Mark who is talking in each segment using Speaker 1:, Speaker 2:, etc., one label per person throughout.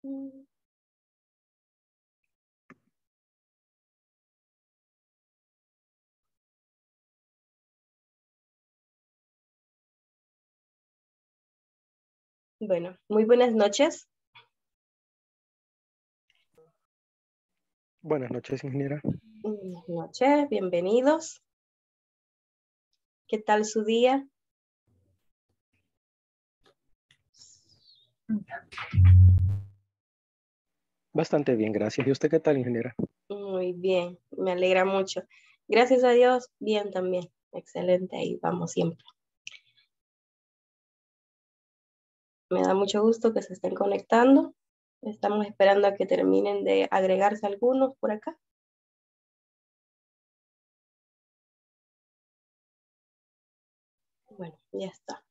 Speaker 1: Bueno, muy buenas noches.
Speaker 2: Buenas noches, ingeniera.
Speaker 1: Buenas noches, bienvenidos. ¿Qué tal su día?
Speaker 2: Bastante bien, gracias. ¿Y usted qué tal, ingeniera?
Speaker 1: Muy bien, me alegra mucho. Gracias a Dios, bien también. Excelente, ahí vamos siempre. Me da mucho gusto que se estén conectando. Estamos esperando a que terminen de agregarse algunos por acá. Bueno, ya está.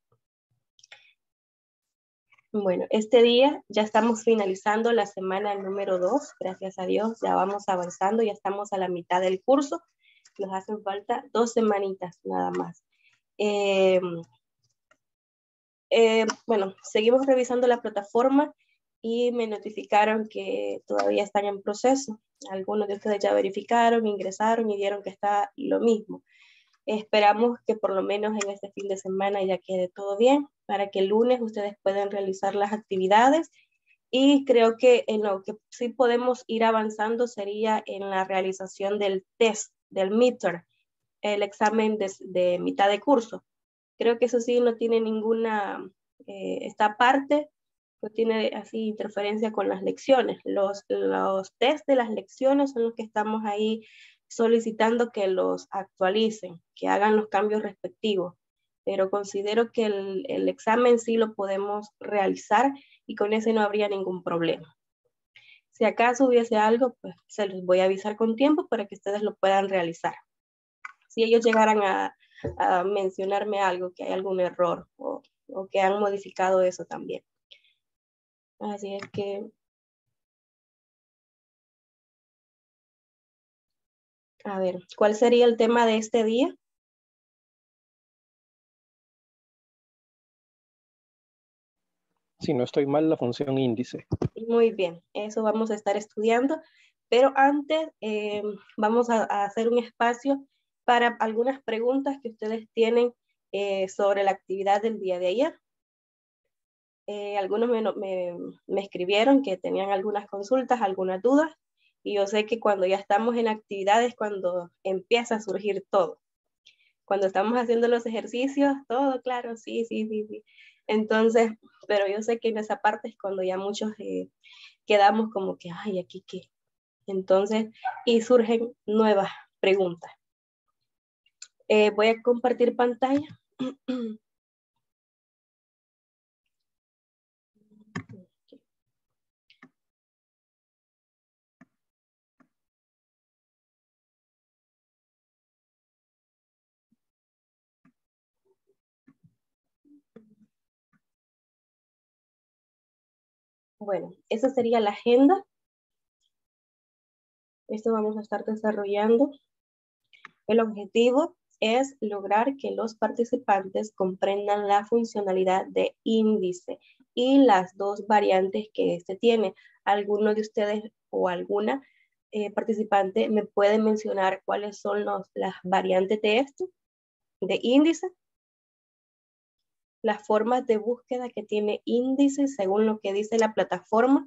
Speaker 1: Bueno, este día ya estamos finalizando la semana número 2, gracias a Dios, ya vamos avanzando, ya estamos a la mitad del curso, nos hacen falta 2 semanitas nada más. Bueno, seguimos revisando la plataforma y me notificaron que todavía están en proceso. Algunos de ustedes ya verificaron, ingresaron y vieron que está lo mismo. Esperamos que por lo menos en este fin de semana ya quede todo bien para que el lunes ustedes puedan realizar las actividades, y creo que en lo que sí podemos ir avanzando sería en la realización del test, del midterm, el examen de mitad de curso. Creo que eso sí no tiene ninguna, esta parte no tiene así interferencia con las lecciones. Los test de las lecciones son los que estamos ahí solicitando que los actualicen, que hagan los cambios respectivos. Pero considero que el examen sí lo podemos realizar y con ese no habría ningún problema. Si acaso hubiese algo, pues se los voy a avisar con tiempo para que ustedes lo puedan realizar. Si ellos llegaran a mencionarme algo, que hay algún error o que han modificado eso también. Así es que, a ver, ¿cuál sería el tema de este día?
Speaker 2: Si no estoy mal, la función índice.
Speaker 1: Muy bien, eso vamos a estar estudiando, pero antes vamos a hacer un espacio para algunas preguntas que ustedes tienen sobre la actividad del día de ayer. Algunos me escribieron que tenían algunas consultas, algunas dudas, y yo sé que cuando ya estamos en actividades, cuando empieza a surgir todo. Cuando estamos haciendo los ejercicios, todo claro, sí, sí, sí, sí. Entonces, pero yo sé que en esa parte es cuando ya muchos quedamos como que, ay, aquí qué. Entonces, y surgen nuevas preguntas. Voy a compartir pantalla. Bueno, esa sería la agenda. Esto vamos a estar desarrollando. El objetivo es lograr que los participantes comprendan la funcionalidad de índice y las dos variantes que este tiene. ¿Alguno de ustedes o alguna participante me puede mencionar cuáles son las variantes de esto, de índice? Las formas de búsqueda que tiene índice según lo que dice la plataforma.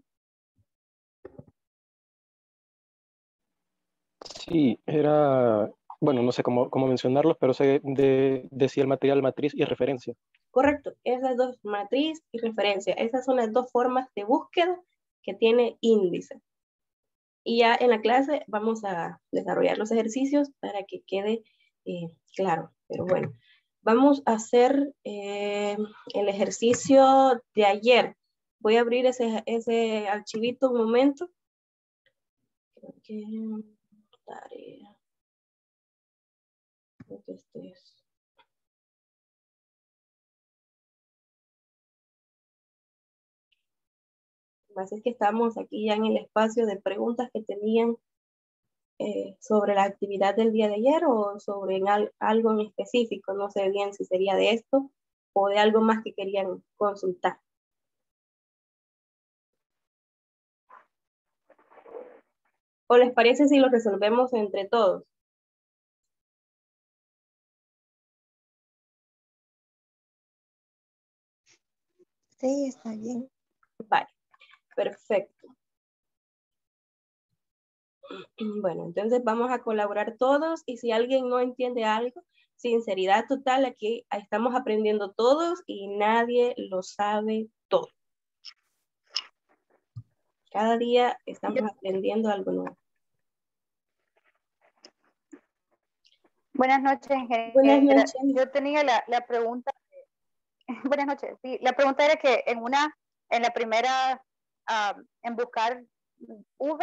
Speaker 2: Sí, era, bueno, no sé cómo mencionarlos, pero decía el material, matriz y referencia.
Speaker 1: Correcto, esas dos, matriz y referencia, esas son las dos formas de búsqueda que tiene índice. Y ya en la clase vamos a desarrollar los ejercicios para que quede claro. Pero bueno, vamos a hacer el ejercicio de ayer. Voy a abrir ese archivito un momento. Creo que tarea. Creo que este es. Más es que estamos aquí ya en el espacio de preguntas que tenían sobre la actividad del día de ayer o sobre algo en específico. No sé bien si sería de esto o de algo más que querían consultar. ¿O les parece si lo resolvemos entre todos?
Speaker 3: Sí, está bien.
Speaker 1: Vale, perfecto. Bueno, entonces vamos a colaborar todos y si alguien no entiende algo, sinceridad total, aquí estamos aprendiendo todos y nadie lo sabe todo. Cada día estamos aprendiendo algo nuevo.
Speaker 4: Buenas noches,
Speaker 1: Buenas
Speaker 4: ingeniera.
Speaker 1: noches.
Speaker 4: Yo tenía la pregunta, buenas noches, sí, la pregunta era que en la primera, en buscar V,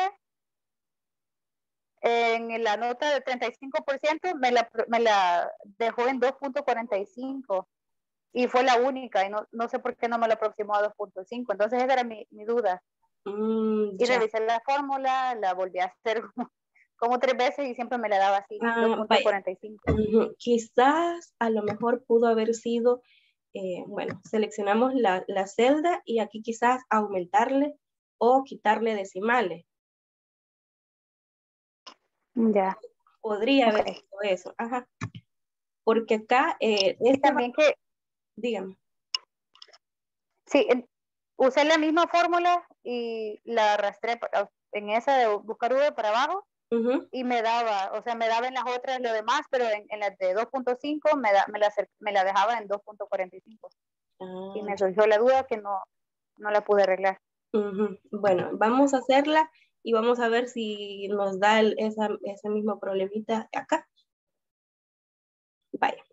Speaker 4: en la nota del 35% me la dejó en 2.45 y fue la única y no sé por qué no me la aproximó a 2.5, entonces esa era mi duda. Y
Speaker 1: Ya.
Speaker 4: revisé la fórmula, la volví a hacer como 3 veces y siempre me la daba así,
Speaker 1: Vaya.
Speaker 4: 2.45.
Speaker 1: Quizás a lo mejor pudo haber sido, bueno, seleccionamos la celda y aquí quizás aumentarle o quitarle decimales.
Speaker 4: Ya.
Speaker 1: Podría haber
Speaker 4: Okay.
Speaker 1: sido eso. Ajá. Porque acá,
Speaker 4: Y también que,
Speaker 1: dígame.
Speaker 4: sí, usé la misma fórmula y la arrastré en esa de buscar V para abajo y me daba, o sea, me daba en las otras lo demás, pero en las de 2.5 me la dejaba en 2.45. Y me surgió la duda que no la pude arreglar.
Speaker 1: Bueno, vamos a hacerla y vamos a ver si nos da ese mismo problemita acá. Vaya.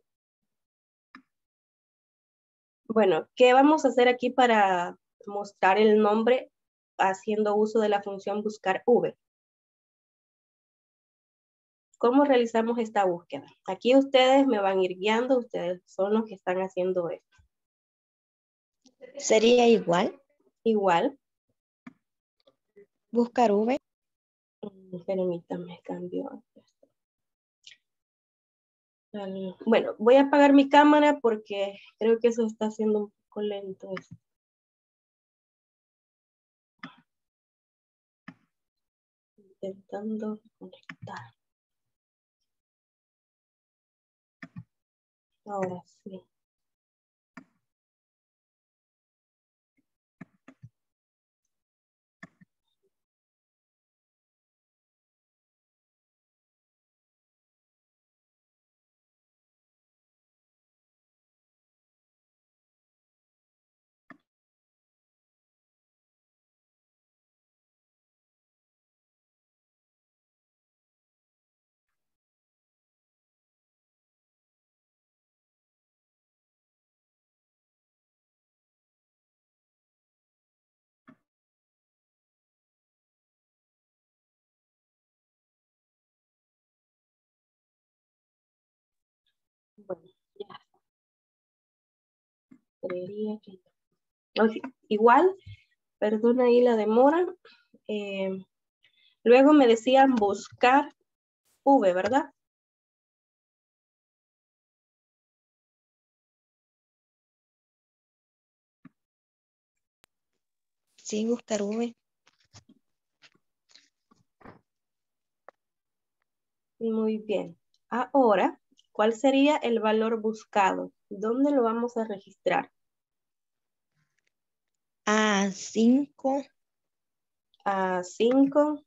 Speaker 1: Bueno, ¿qué vamos a hacer aquí para mostrar el nombre haciendo uso de la función buscar V? ¿Cómo realizamos esta búsqueda? Aquí ustedes me van a ir guiando, ustedes son los que están haciendo esto.
Speaker 3: ¿Sería igual?
Speaker 1: Igual.
Speaker 3: Buscar V.
Speaker 1: Permítame, cambio. Bueno, voy a apagar mi cámara porque creo que eso está haciendo un poco lento. Intentando conectar. Ahora sí. Bueno, ya. Creería que... Okay. Igual, perdona ahí la demora. Luego me decían buscar V, ¿verdad?
Speaker 3: Sí, buscar V.
Speaker 1: Muy bien. Ahora, ¿cuál sería el valor buscado? ¿Dónde lo vamos a registrar?
Speaker 3: A5.
Speaker 1: A5.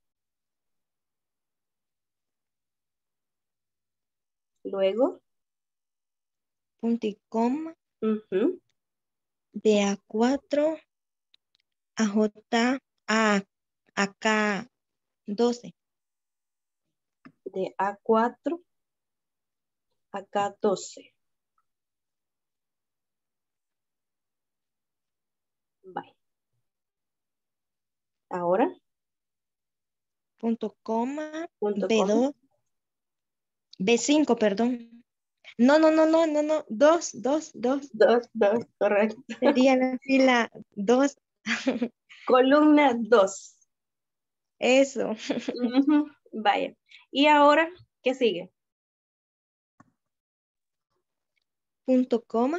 Speaker 1: Luego.
Speaker 3: Punto y coma.
Speaker 1: De
Speaker 3: A4. Acá 12.
Speaker 1: De A4. Acá 12. Bye. Ahora.
Speaker 3: Punto coma.
Speaker 1: Punto
Speaker 3: B2.
Speaker 1: com.
Speaker 3: B5, perdón. No. 2, 2.
Speaker 1: 2, correcto.
Speaker 3: Sería la fila 2.
Speaker 1: Columna 2.
Speaker 3: Eso.
Speaker 1: Vaya. ¿Y ahora qué sigue?
Speaker 3: Punto coma.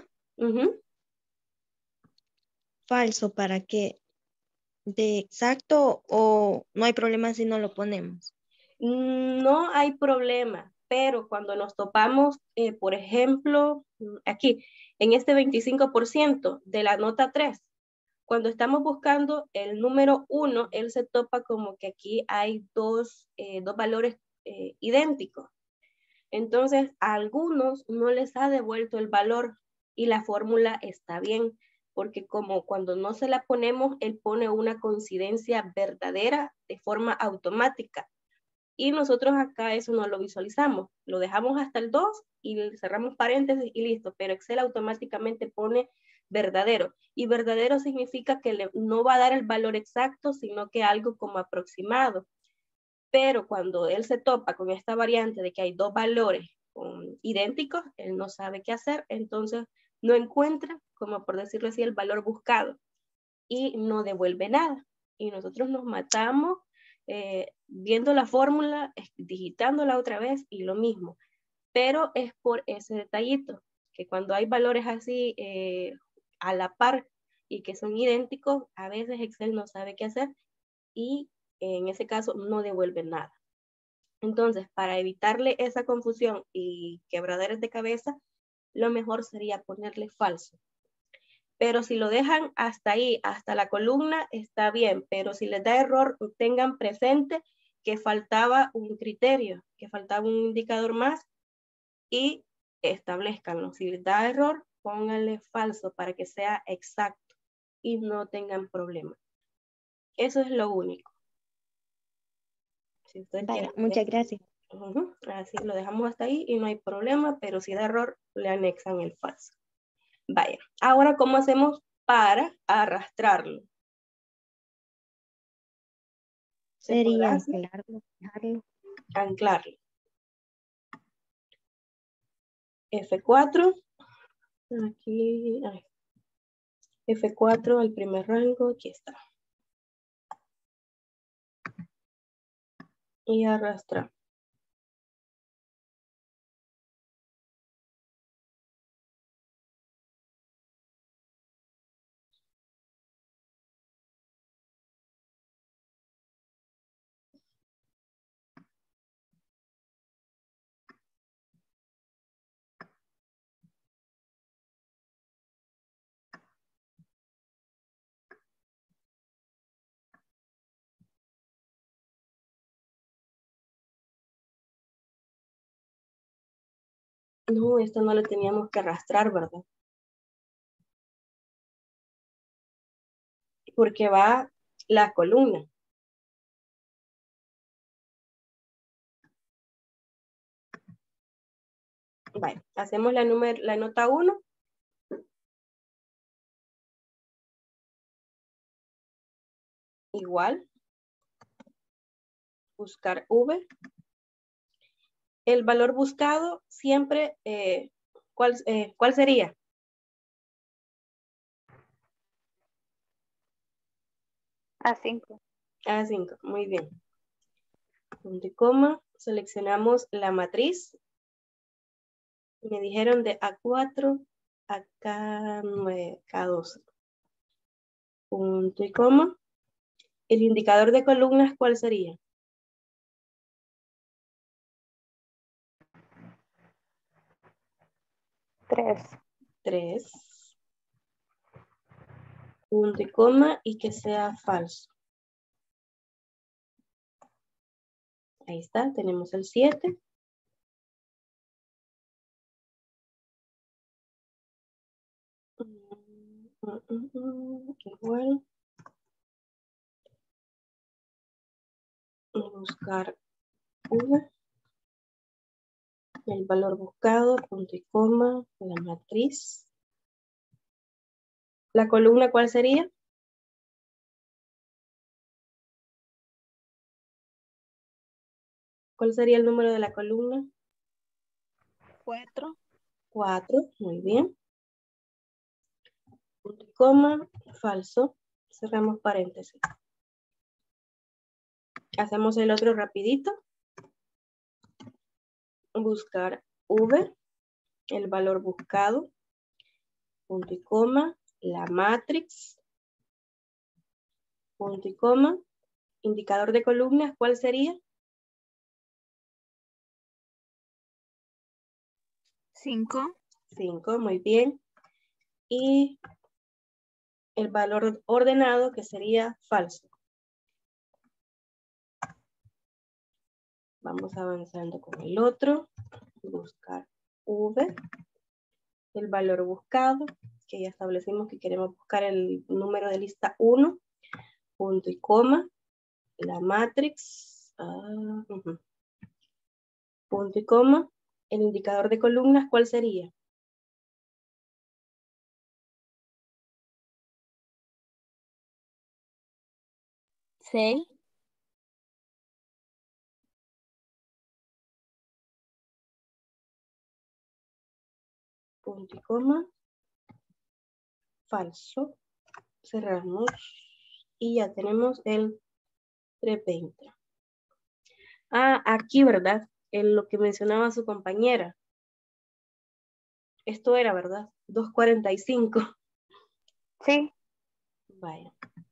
Speaker 3: Falso, ¿para qué? ¿De exacto o no hay problema si no lo ponemos?
Speaker 1: No hay problema, pero cuando nos topamos, por ejemplo, aquí, en este 25% de la nota 3, cuando estamos buscando el número 1, él se topa como que aquí hay dos valores idénticos. Entonces, a algunos no les ha devuelto el valor y la fórmula está bien, porque como cuando no se la ponemos, él pone una coincidencia verdadera de forma automática. Y nosotros acá eso no lo visualizamos. Lo dejamos hasta el 2 y cerramos paréntesis y listo. Pero Excel automáticamente pone verdadero. Y verdadero significa que no va a dar el valor exacto, sino que algo como aproximado. Pero cuando él se topa con esta variante de que hay dos valores idénticos, él no sabe qué hacer. Entonces no encuentra, como por decirlo así, el valor buscado. Y no devuelve nada. Y nosotros nos matamos viendo la fórmula, digitándola otra vez y lo mismo. Pero es por ese detallito, que cuando hay valores así a la par y que son idénticos, a veces Excel no sabe qué hacer y en ese caso no devuelve nada. Entonces, para evitarle esa confusión y quebraderos de cabeza, lo mejor sería ponerle falso. Pero si lo dejan hasta ahí, hasta la columna, está bien. Pero si les da error, tengan presente que faltaba un criterio, que faltaba un indicador más y establezcanlo. Si les da error, pónganle falso para que sea exacto y no tengan problema. Eso es lo único. Si ustedes
Speaker 3: Vale,
Speaker 1: quieren,
Speaker 3: muchas gracias.
Speaker 1: así lo dejamos hasta ahí y no hay problema, pero si da error, le anexan el falso. Vaya, ahora, ¿cómo hacemos para arrastrarlo?
Speaker 3: Sería anclarlo, fijarlo.
Speaker 1: Anclarlo. F4. Aquí. F4, el primer rango. Aquí está. Y arrastra. No, esto no lo teníamos que arrastrar, ¿verdad? Porque va la columna. Vale, hacemos la nota 1. Igual. Buscar V. El valor buscado siempre, ¿cuál sería?
Speaker 4: A5.
Speaker 1: A5, muy bien. Punto y coma, seleccionamos la matriz. Me dijeron de A4 a K9, K12. Punto y coma. El indicador de columnas, ¿cuál sería? 3. Punto y coma y que sea falso. Ahí está, tenemos el 7. Igual. Buscar V. El valor buscado, punto y coma, la matriz. ¿La columna cuál sería? ¿Cuál sería el número de la columna?
Speaker 3: 4.
Speaker 1: 4, muy bien. Punto y coma, falso. Cerramos paréntesis. Hacemos el otro rapidito. Buscar V, el valor buscado, punto y coma, la matrix, punto y coma, indicador de columnas, ¿cuál sería?
Speaker 5: 5.
Speaker 1: 5, muy bien. Y el valor ordenado, que sería falso. Vamos avanzando con el otro. Buscar V. El valor buscado, que ya establecimos que queremos buscar el número de lista 1, punto y coma, la matrix, punto y coma, el indicador de columnas, ¿cuál sería?
Speaker 5: ¿6?
Speaker 1: Punto y coma, falso, cerramos y ya tenemos el 320. Ah, aquí, ¿verdad? En lo que mencionaba su compañera. Esto era, ¿verdad? 245.
Speaker 4: Sí.
Speaker 1: Vaya.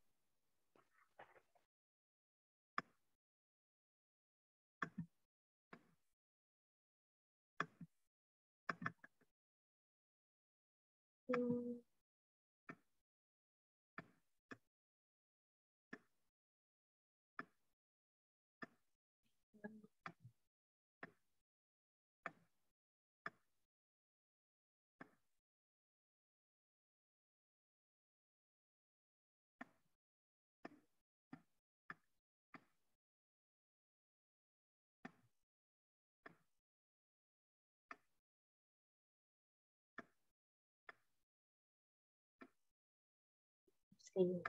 Speaker 1: Sí.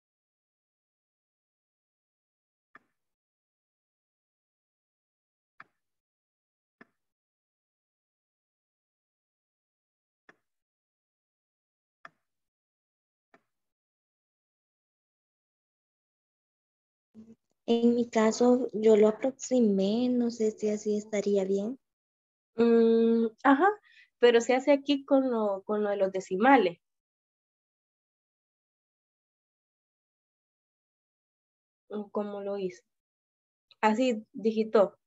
Speaker 3: En mi caso, yo lo aproximé, no sé si así estaría bien.
Speaker 1: Ajá, pero se hace aquí con lo de los decimales. ¿Cómo lo hizo? Así digitó.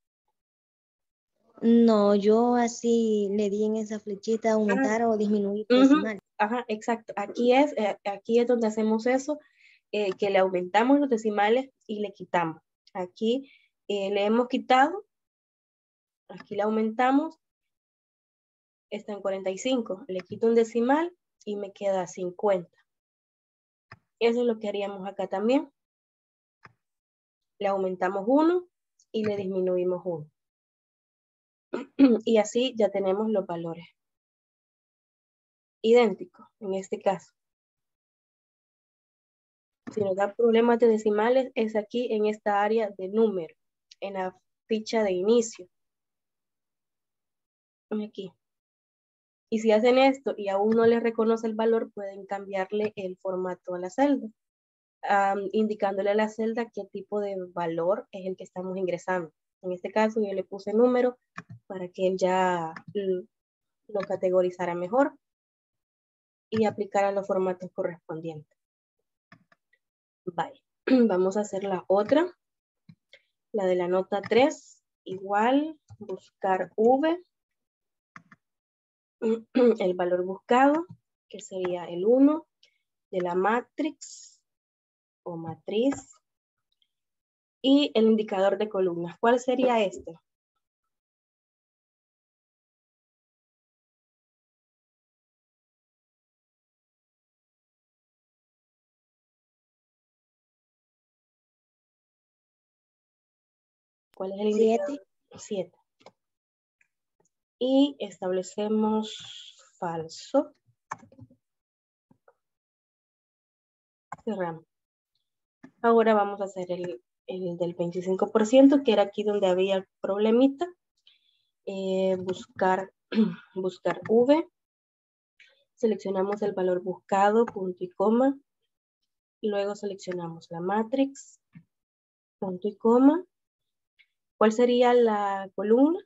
Speaker 3: No, yo así le di en esa flechita aumentar o disminuir decimal.
Speaker 1: Ajá, exacto. Aquí es donde hacemos eso, que le aumentamos los decimales y le quitamos. Aquí le hemos quitado, aquí le aumentamos, está en 45. Le quito un decimal y me queda 50. Eso es lo que haríamos acá también. Le aumentamos 1 y le disminuimos 1. Y así ya tenemos los valores idénticos en este caso. Si nos da problemas de decimales, es aquí en esta área de número, en la ficha de inicio. Aquí. Y si hacen esto y aún no les reconoce el valor, pueden cambiarle el formato a la celda, indicándole a la celda qué tipo de valor es el que estamos ingresando. En este caso yo le puse número para que él ya lo categorizara mejor y aplicara los formatos correspondientes. Vale. Vamos a hacer la otra. La de la nota 3, igual, buscar V, el valor buscado, que sería el 1 de la matrix o matriz, y el indicador de columnas. ¿Cuál sería este? ¿Cuál es el indicador? 7. Y establecemos falso. Cerramos. Ahora vamos a hacer el del 25%, que era aquí donde había el problemita. Buscar V. Seleccionamos el valor buscado, punto y coma. Luego seleccionamos la matrix, punto y coma. ¿Cuál sería la columna?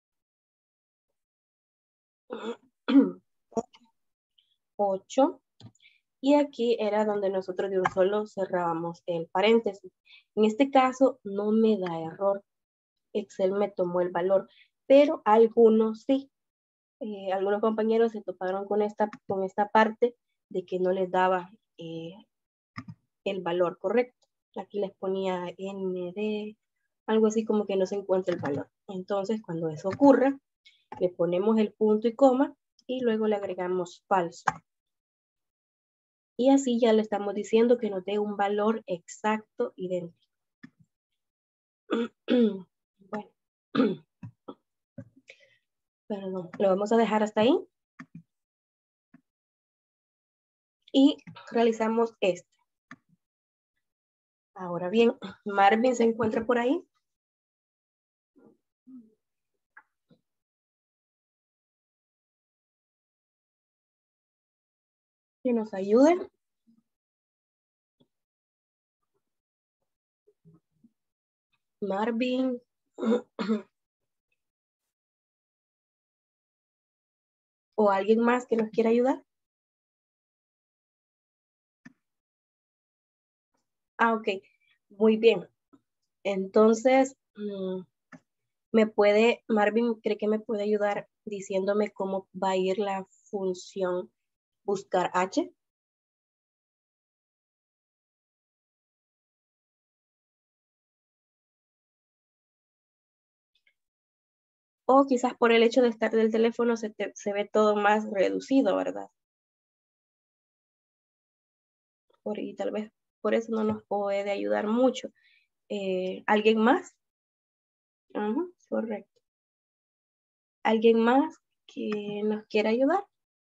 Speaker 1: 8. Y aquí era donde nosotros de un solo cerrábamos el paréntesis. En este caso no me da error. Excel me tomó el valor, pero algunos sí. algunos compañeros se toparon con esta parte de que no les daba el valor correcto. Aquí les ponía ND, algo así como que no se encuentra el valor. Entonces, cuando eso ocurra, le ponemos el punto y coma y luego le agregamos falso. Y así ya le estamos diciendo que nos dé un valor exacto idéntico. Bueno, perdón, lo vamos a dejar hasta ahí. Y realizamos este. Ahora bien, Marvin se encuentra por ahí. Que nos ayude. Marvin. ¿O alguien más que nos quiera ayudar? Ah, ok. Muy bien. Entonces, Marvin, ¿cree que me puede ayudar diciéndome cómo va a ir la función buscar H? O quizás por el hecho de estar del teléfono se ve todo más reducido, ¿verdad? Y tal vez por eso no nos puede ayudar mucho. ¿Alguien más? Correcto. ¿Alguien más que nos quiera ayudar?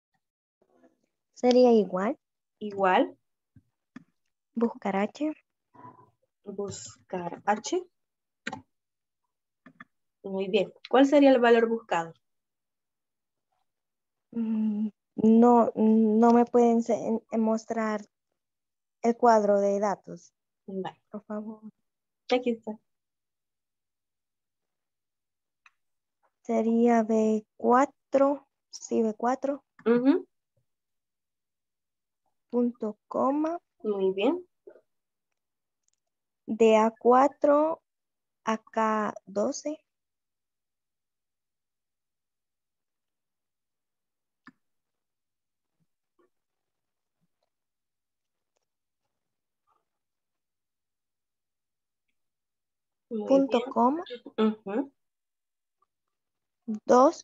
Speaker 3: Sería igual.
Speaker 1: Igual.
Speaker 3: Buscar H.
Speaker 1: Buscar H. Muy bien. ¿Cuál sería el valor buscado?
Speaker 3: No me pueden mostrar el cuadro de datos.
Speaker 1: Vale.
Speaker 3: Por favor.
Speaker 1: Aquí está.
Speaker 3: Sería B4. Sí, B4. Punto coma.
Speaker 1: Muy bien.
Speaker 3: De A4 a K12.
Speaker 1: Muy
Speaker 3: punto
Speaker 1: bien.
Speaker 3: coma. 2.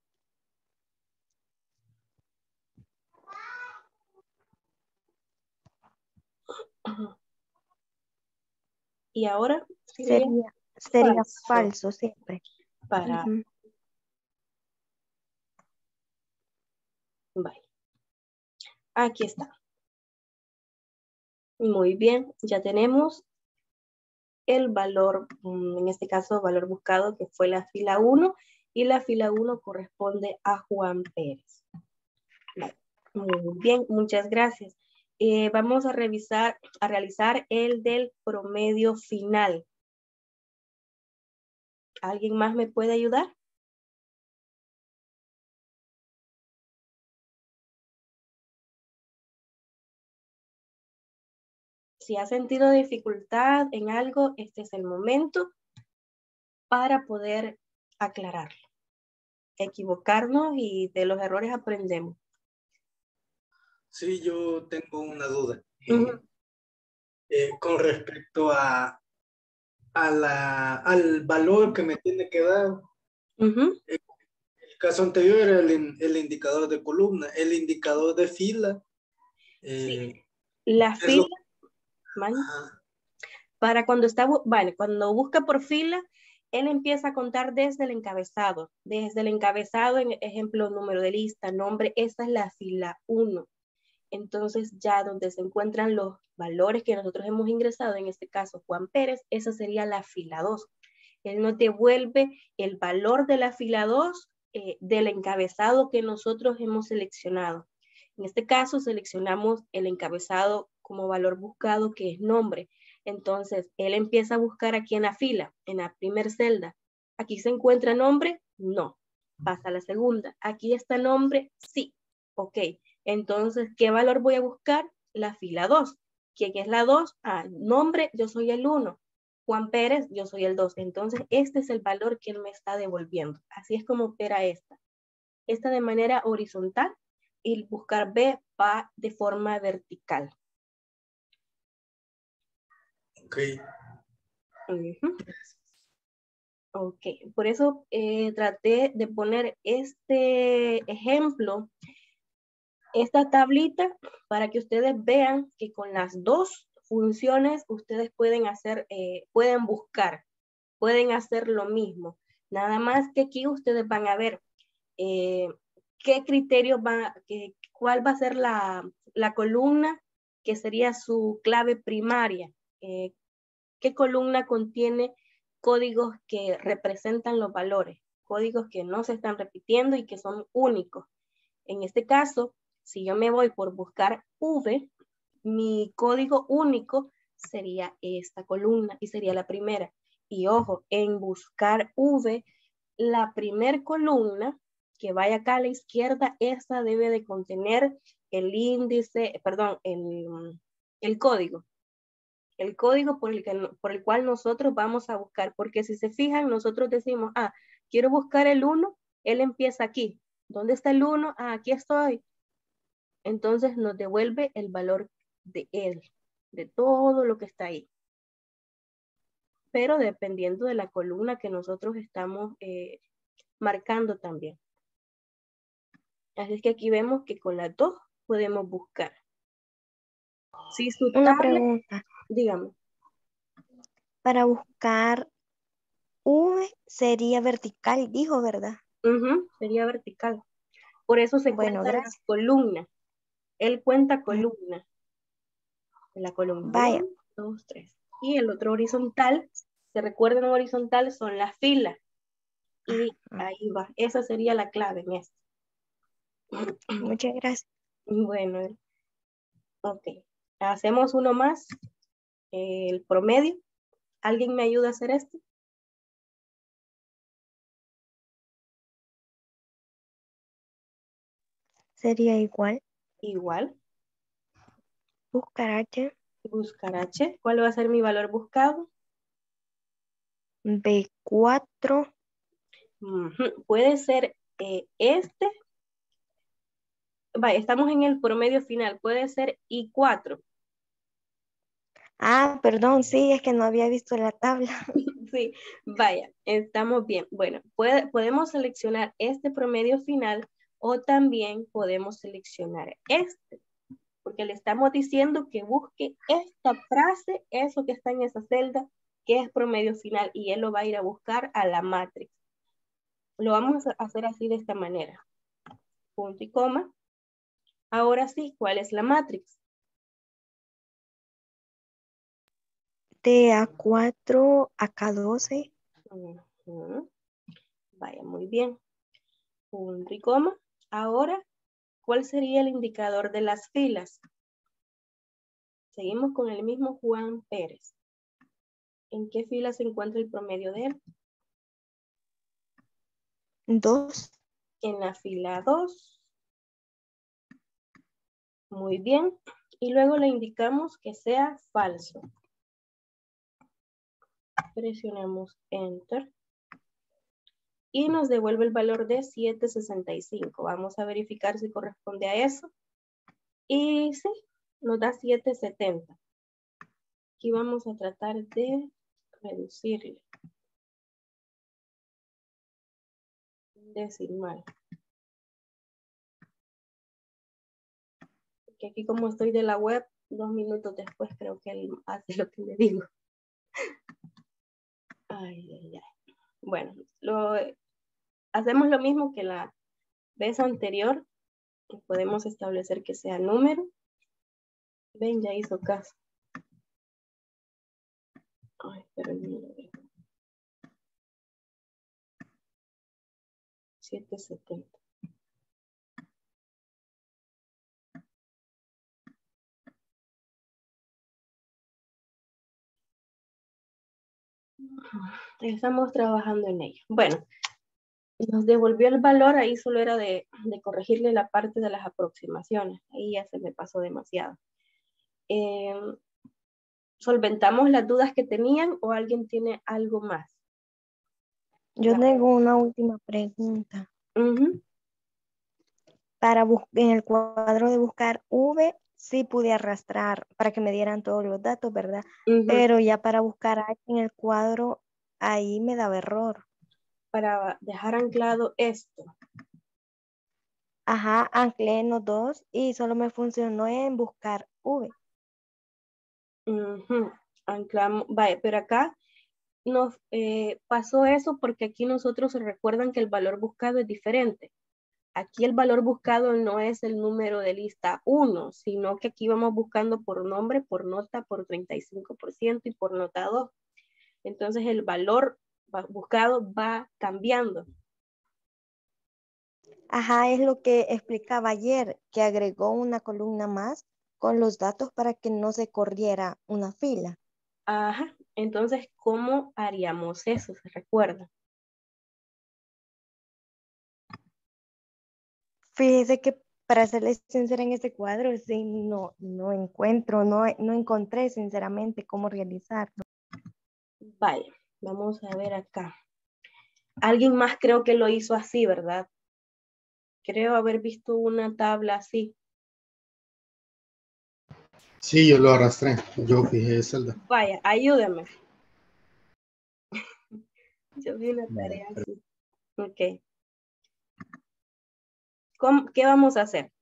Speaker 1: Y ahora
Speaker 3: sería falso siempre.
Speaker 1: Para. Vale. Aquí está. Muy bien. Ya tenemos el valor, en este caso, valor buscado, que fue la fila 1. Y la fila 1 corresponde a Juan Pérez. Vale. Muy bien. Muchas gracias. Vamos a realizar el del promedio final. ¿Alguien más me puede ayudar? Si ha sentido dificultad en algo, este es el momento para poder aclararlo. Equivocarnos y de los errores aprendemos.
Speaker 6: Sí, yo tengo una duda. Con respecto al valor que me tiene que dar. El caso anterior era el indicador de columna, el indicador de fila.
Speaker 1: Sí. La fila, para cuando cuando busca por fila, él empieza a contar desde el encabezado. Desde el encabezado, en ejemplo, número de lista, nombre, esa es la fila 1. Entonces, ya donde se encuentran los valores que nosotros hemos ingresado, en este caso Juan Pérez, esa sería la fila 2. Él nos devuelve el valor de la fila 2 del encabezado que nosotros hemos seleccionado. En este caso, seleccionamos el encabezado como valor buscado, que es nombre. Entonces, él empieza a buscar aquí en la fila, en la primera celda. ¿Aquí se encuentra nombre? No. Pasa a la segunda. ¿Aquí está nombre? Sí. Ok. Entonces, ¿qué valor voy a buscar? La fila 2. ¿Quién es la 2? Nombre, yo soy el 1. Juan Pérez, yo soy el 2. Entonces, este es el valor que él me está devolviendo. Así es como opera esta. esta de manera horizontal y buscar B va de forma vertical.
Speaker 6: Ok.
Speaker 1: Ok, por eso traté de poner este ejemplo, esta tablita, para que ustedes vean que con las dos funciones ustedes pueden hacer, pueden buscar, pueden hacer lo mismo. Nada más que aquí ustedes van a ver qué criterios van, cuál va a ser la columna que sería su clave primaria. ¿Qué columna contiene códigos que representan los valores? Códigos que no se están repitiendo y que son únicos. En este caso, si yo me voy por buscar V, mi código único sería esta columna y sería la primera. Y ojo, en buscar V, la primer columna que vaya acá a la izquierda, esa debe de contener el índice, perdón, el código. El código por el cual nosotros vamos a buscar, porque si se fijan, nosotros decimos, quiero buscar el 1, él empieza aquí. ¿Dónde está el 1? Aquí estoy. Entonces nos devuelve el valor de él, de todo lo que está ahí. Pero dependiendo de la columna que nosotros estamos marcando también. Así es que aquí vemos que con las dos podemos buscar. Si su
Speaker 3: Una
Speaker 1: tablet,
Speaker 3: pregunta.
Speaker 1: dígame.
Speaker 3: Para buscar V sería vertical, dijo, ¿verdad?
Speaker 1: Sería vertical. Por eso se cuentan las columnas. Él cuenta columnas. La columna
Speaker 3: Vaya.
Speaker 1: 1, 2, 3. Y el otro horizontal, se recuerdan horizontal, son las filas. Y ahí va. Esa sería la clave en esto.
Speaker 3: Muchas gracias.
Speaker 1: Bueno, ok. Hacemos uno más. El promedio. ¿Alguien me ayuda a hacer esto?
Speaker 3: Sería igual.
Speaker 1: Igual.
Speaker 3: Buscar H.
Speaker 1: Buscar H. ¿Cuál va a ser mi valor buscado?
Speaker 3: B4.
Speaker 1: Puede ser este. Vaya, estamos en el promedio final. Puede ser I4.
Speaker 3: Perdón, sí, es que no había visto la tabla.
Speaker 1: Sí, vaya, estamos bien. Bueno, podemos seleccionar este promedio final o también podemos seleccionar este, porque le estamos diciendo que busque esta frase, eso que está en esa celda, que es promedio final, y él lo va a ir a buscar a la matrix. Lo vamos a hacer así de esta manera. Punto y coma. Ahora sí, ¿cuál es la matrix?
Speaker 3: De A4 a K12.
Speaker 1: Vaya, muy bien. Punto y coma. Ahora, ¿cuál sería el indicador de las filas? Seguimos con el mismo Juan Pérez. ¿En qué fila se encuentra el promedio de él?
Speaker 3: 2.
Speaker 1: En la fila 2. Muy bien. Y luego le indicamos que sea falso. Presionamos Enter. Y nos devuelve el valor de 7.65. Vamos a verificar si corresponde a eso. Y sí, nos da 7.70. Aquí vamos a tratar de reducirle. Decimal. Que aquí como estoy de la web, 2 minutos después creo que él hace lo que le digo. Ay. Bueno, hacemos lo mismo que la vez anterior. Podemos establecer que sea número. Ven, ya hizo caso. Ay, pero el número de 7.70. Estamos trabajando en ello. Bueno, nos devolvió el valor, ahí solo era de corregirle la parte de las aproximaciones. Ahí ya se me pasó demasiado. ¿Solventamos las dudas que tenían o alguien tiene algo más?
Speaker 3: Yo tengo una última pregunta. En el cuadro de buscar V, sí pude arrastrar para que me dieran todos los datos, ¿verdad? Pero ya para buscar H en el cuadro, ahí me daba error.
Speaker 1: Para dejar anclado esto.
Speaker 3: Ajá, anclé en los dos y solo me funcionó en buscar V.
Speaker 1: Anclamos, vaya, pero acá nos pasó eso porque aquí nosotros recuerdan que el valor buscado es diferente. Aquí el valor buscado no es el número de lista 1, sino que aquí vamos buscando por nombre, por nota, por 35% y por nota 2. Entonces el valor buscado va cambiando.
Speaker 3: Ajá, es lo que explicaba ayer, que agregó una columna más con los datos para que no se corriera una fila.
Speaker 1: Ajá, entonces, ¿cómo haríamos eso? ¿Se recuerda?
Speaker 3: Fíjese que para serles sincera en este cuadro, sí, no encontré sinceramente cómo realizarlo.
Speaker 1: Vaya, vamos a ver acá. Alguien más creo que lo hizo así, ¿verdad? Creo haber visto una tabla así.
Speaker 6: Sí, yo lo arrastré. Yo fijé celda.
Speaker 1: Vaya, ayúdame. Yo vi una tarea así. Ok. ¿Qué vamos a hacer?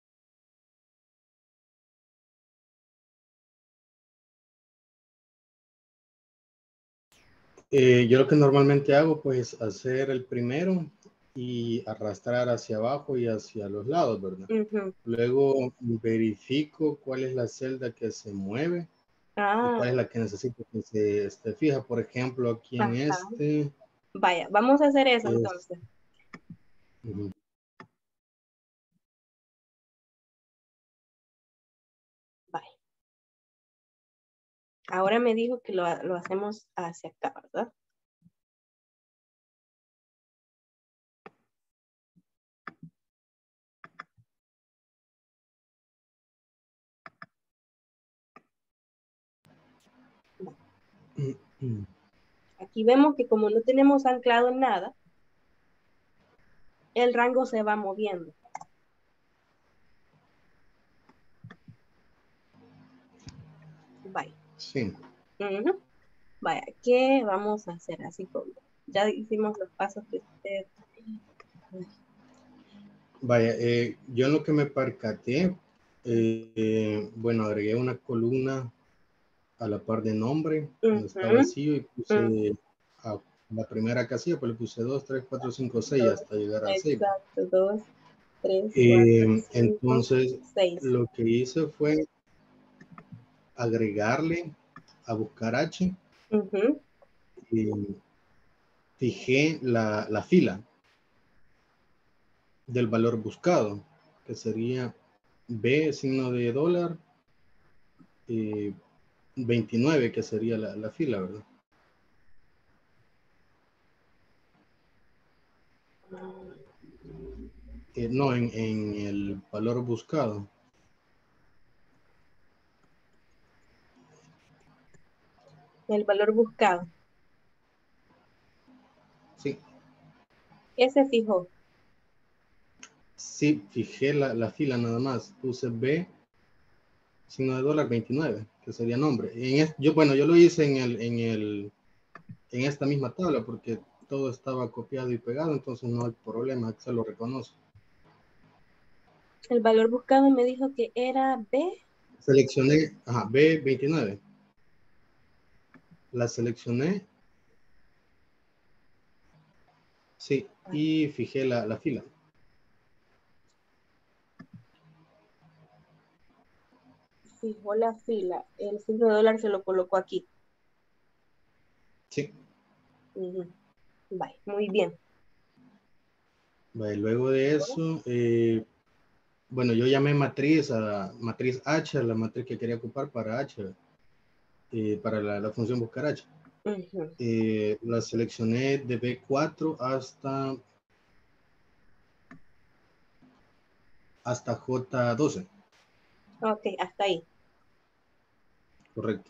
Speaker 6: Yo lo que normalmente hago, pues, hacer el primero y arrastrar hacia abajo y hacia los lados, ¿verdad? Luego verifico cuál es la celda que se mueve y cuál es la que necesito que se fija. Por ejemplo, aquí en este.
Speaker 1: Vaya, vamos a hacer eso entonces. Vaya. Ahora me dijo que lo hacemos hacia acá, ¿verdad? Aquí vemos que como no tenemos anclado en nada, el rango se va moviendo. Vaya.
Speaker 6: Sí.
Speaker 1: Vaya, ¿qué vamos a hacer? Así como ya hicimos los pasos que usted...
Speaker 6: Vaya, yo en lo que me percaté, bueno, agregué una columna a la par de nombre, donde está vacío, y puse a la primera casilla, pues le puse 2, 3, 4, 5, 6 hasta llegar al 6.
Speaker 1: Exacto, 2, 3, 4, 5,
Speaker 6: entonces,
Speaker 1: 6.
Speaker 6: lo que hice fue agregarle a buscar H y fijé la fila del valor buscado, que sería B, signo de dólar, 29, que sería la fila, ¿verdad? No, en el valor buscado.
Speaker 1: El valor buscado.
Speaker 6: Sí.
Speaker 1: ¿Qué se fijó?
Speaker 6: Sí, fijé la fila nada más. Puse B, signo de dólar, 29, que sería nombre. Yo lo hice en esta misma tabla porque todo estaba copiado y pegado, entonces no hay problema, se lo reconoce.
Speaker 1: El valor buscado me dijo que era B.
Speaker 6: Seleccioné, B, 29. La seleccioné. Sí, y fijé la fila.
Speaker 1: Fijó la fila. El signo de dólar se lo colocó aquí.
Speaker 6: Sí.
Speaker 1: Vale, muy bien.
Speaker 6: Vale, luego de eso, bueno, yo llamé matriz a matriz H, a la matriz que quería ocupar para H, para la función buscar H. La seleccioné de B4 hasta J12.
Speaker 1: Ok, hasta ahí.
Speaker 6: Correcto.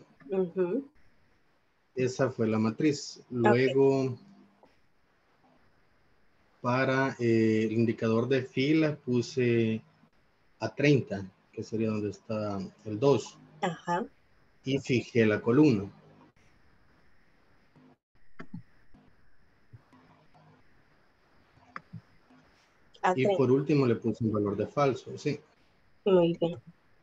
Speaker 6: Esa fue la matriz. Luego Para el indicador de fila puse a 30, que sería donde está el 2.
Speaker 1: Ajá.
Speaker 6: Y fijé la columna. Y por último le puse un valor de falso, sí.
Speaker 1: Muy bien.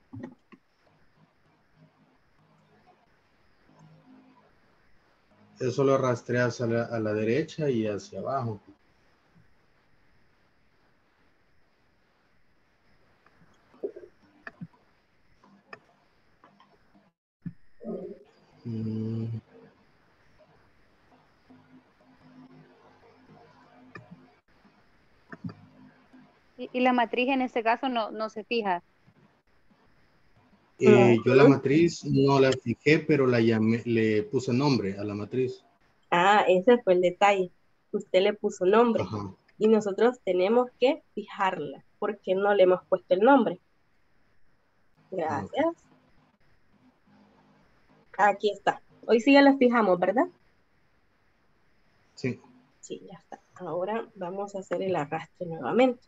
Speaker 6: Eso lo arrastré hacia a la derecha y hacia abajo.
Speaker 4: Y la matriz en este caso no se fija.
Speaker 6: Yo la matriz no la fijé, pero la llamé, le puse nombre a la matriz.
Speaker 1: Ah, ese fue el detalle. Usted le puso nombre.
Speaker 6: Ajá.
Speaker 1: Y nosotros tenemos que fijarla, porque no le hemos puesto el nombre. Gracias. Aquí está. Hoy sí ya la fijamos, ¿verdad?
Speaker 6: Sí.
Speaker 1: Sí, ya está. Ahora vamos a hacer el arrastre nuevamente.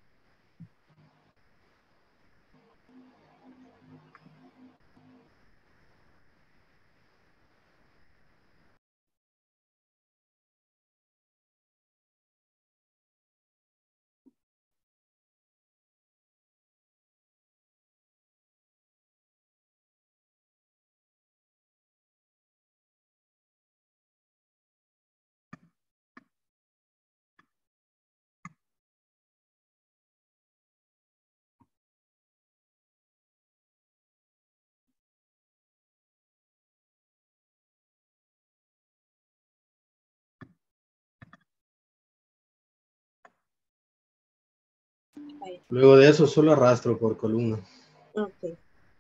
Speaker 6: Luego de eso solo arrastro por columna.
Speaker 1: Ok.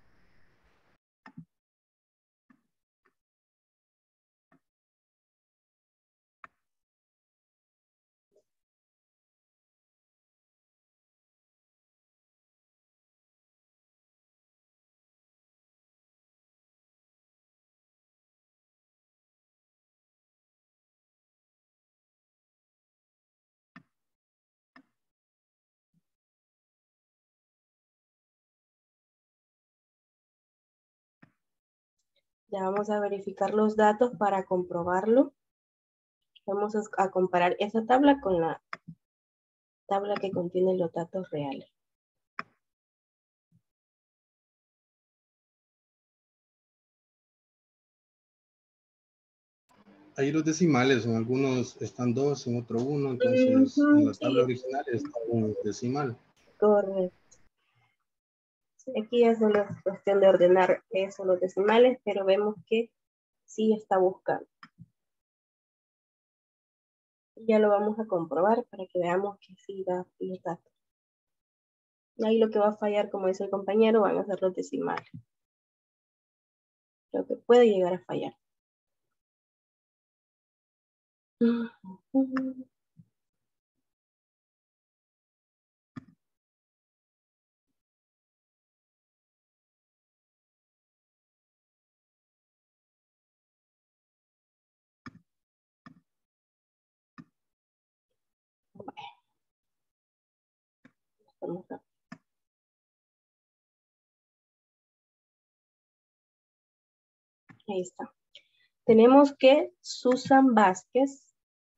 Speaker 1: Ya vamos a verificar los datos para comprobarlo. Vamos a comparar esa tabla con la tabla que contiene los datos reales.
Speaker 6: Ahí los decimales, en algunos están 2, en otro 1, entonces en la tabla original está un decimal.
Speaker 1: Correcto. Aquí es solo cuestión de ordenar eso, los decimales, pero vemos que sí está buscando. Ya lo vamos a comprobar para que veamos que sí da los datos. Ahí lo que va a fallar, como dice el compañero, van a ser los decimales. Lo que puede llegar a fallar. Vamos a... Ahí está. Tenemos que Susan Vázquez.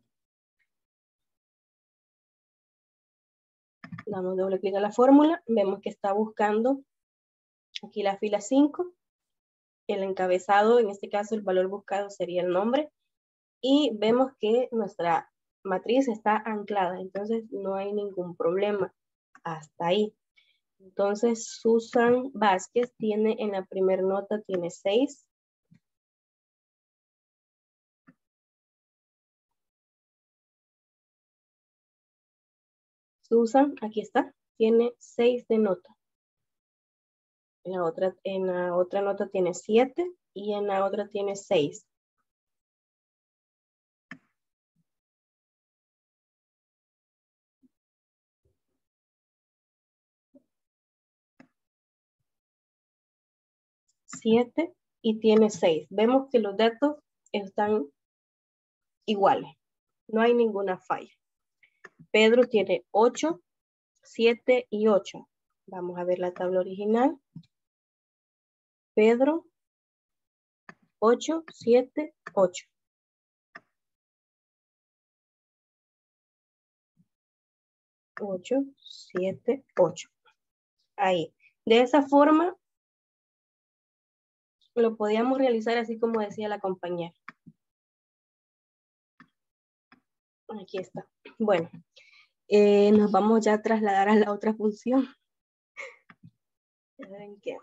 Speaker 1: Damos doble clic a la fórmula. Vemos que está buscando aquí la fila 5. El encabezado, en este caso el valor buscado sería el nombre. Y vemos que nuestra matriz está anclada. Entonces no hay ningún problema. Hasta ahí. Entonces Susan Vázquez tiene en la primera nota, tiene 6. Susan, aquí está, tiene 6 de nota. En la otra nota tiene 7 y en la otra tiene 6. Y tiene 6. Vemos que los datos están iguales. No hay ninguna falla. Pedro tiene 8, 7 y 8. Vamos a ver la tabla original. Pedro, 8, 7, 8. Ocho, 7, 8. Ahí. De esa forma lo podíamos realizar así como decía la compañera. Aquí está. Bueno, nos vamos ya a trasladar a la otra función. ¿En qué?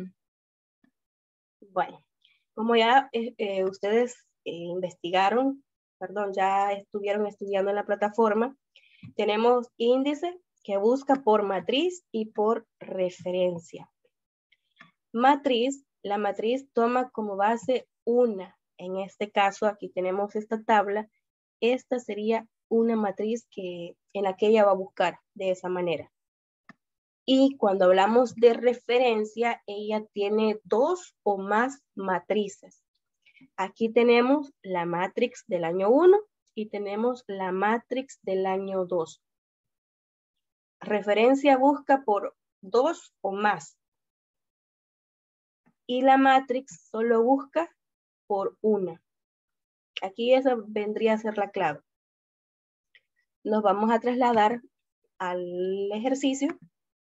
Speaker 1: Bueno, como ya ustedes investigaron, perdón, ya estuvieron estudiando en la plataforma, tenemos índice que busca por matriz y por referencia. Matriz, la matriz toma como base una. En este caso, aquí tenemos esta tabla. Esta sería una matriz en la que ella va a buscar de esa manera. Y cuando hablamos de referencia, ella tiene 2 o más matrices. Aquí tenemos la matrix del año 1 y tenemos la matrix del año 2. Referencia busca por 2 o más. Y la matrix solo busca por una. Aquí esa vendría a ser la clave. Nos vamos a trasladar al ejercicio.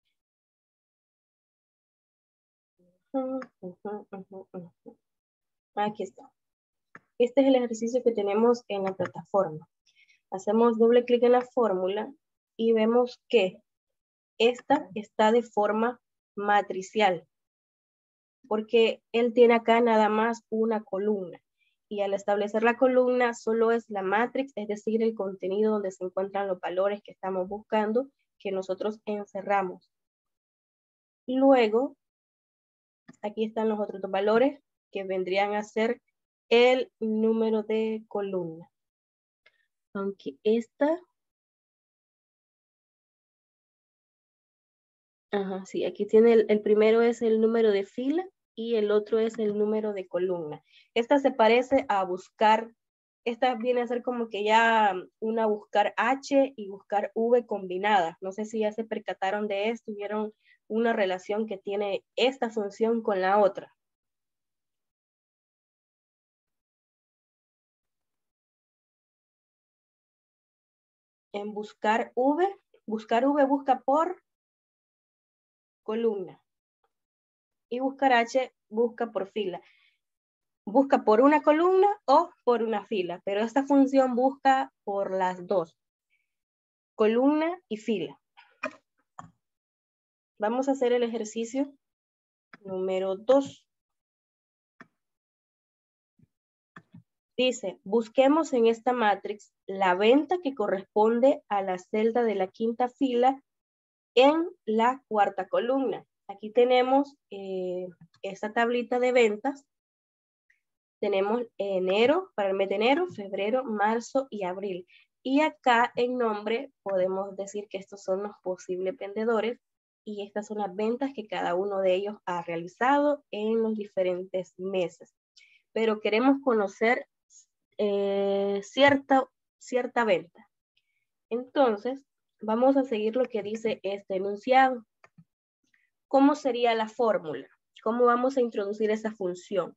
Speaker 1: Aquí está. Este es el ejercicio que tenemos en la plataforma. Hacemos doble clic en la fórmula y vemos que esta está de forma matricial, porque él tiene acá nada más una columna. Y al establecer la columna solo es la matrix, es decir, el contenido donde se encuentran los valores que estamos buscando, que nosotros encerramos. Luego, aquí están los otros dos valores que vendrían a ser el número de columna. Aunque esta... Ajá, sí, aquí tiene el primero es el número de fila y el otro es el número de columna. Esta se parece a buscar, esta viene a ser como que ya una buscar H y buscar V combinada. No sé si ya se percataron de esto, vieron una relación que tiene esta función con la otra. En buscar V busca por columna y buscar H busca por fila. Busca por una columna o por una fila, pero esta función busca por las dos, columna y fila. Vamos a hacer el ejercicio número 2. Dice, busquemos en esta matrix la venta que corresponde a la celda de la quinta fila en la cuarta columna. Aquí tenemos esta tablita de ventas. Tenemos enero, para el mes de enero, febrero, marzo y abril. Y acá en nombre podemos decir que estos son los posibles vendedores y estas son las ventas que cada uno de ellos ha realizado en los diferentes meses. Pero queremos conocer cierta venta. Entonces, vamos a seguir lo que dice este enunciado. ¿Cómo sería la fórmula? ¿Cómo vamos a introducir esa función?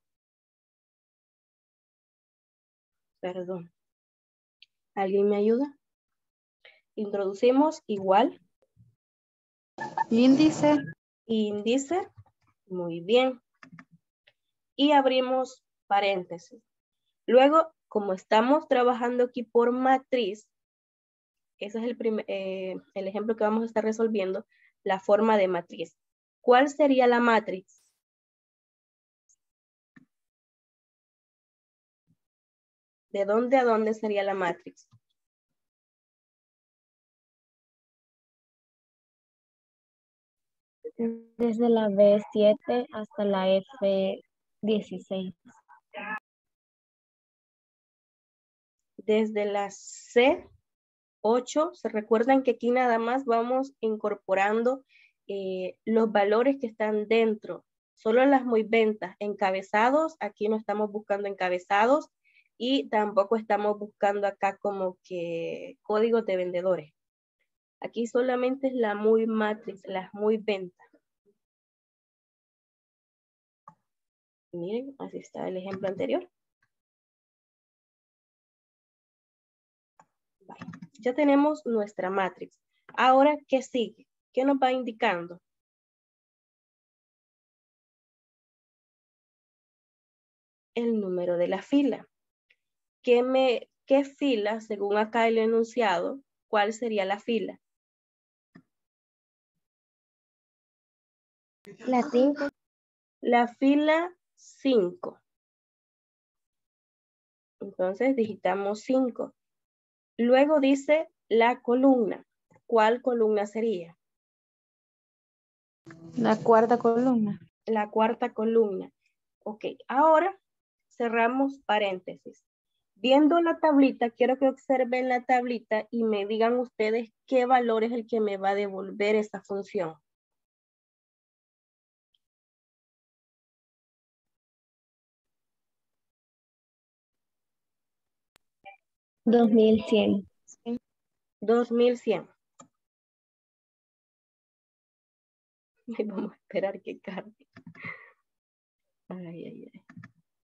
Speaker 1: Perdón. ¿Alguien me ayuda? Introducimos igual.
Speaker 4: Índice.
Speaker 1: Índice. Muy bien. Y abrimos paréntesis. Luego, como estamos trabajando aquí por matriz, ese es el ejemplo que vamos a estar resolviendo, la forma de matriz. ¿Cuál sería la matriz? ¿De dónde a dónde sería la matriz?
Speaker 5: Desde la B7 hasta la F16.
Speaker 1: Desde la C8, se recuerdan que aquí nada más vamos incorporando los valores que están dentro. Solo las muy ventas, encabezados, aquí no estamos buscando encabezados y tampoco estamos buscando acá como que códigos de vendedores. Aquí solamente es la muy matrix, las muy venta. Miren, así está el ejemplo anterior. Vale. Ya tenemos nuestra matrix. Ahora, ¿qué sigue? ¿Qué nos va indicando? El número de la fila. ¿Qué fila, según acá el enunciado, cuál sería la fila?
Speaker 3: La 5.
Speaker 1: La fila 5. Entonces digitamos 5. Luego dice la columna. ¿Cuál columna sería?
Speaker 5: La cuarta columna.
Speaker 1: La cuarta columna. Ok, ahora cerramos paréntesis. Viendo la tablita, quiero que observen la tablita y me digan ustedes qué valor es el que me va a devolver esta función.
Speaker 5: $2100.
Speaker 1: 2100. Vamos a esperar que cargue. Ay, ay, ay.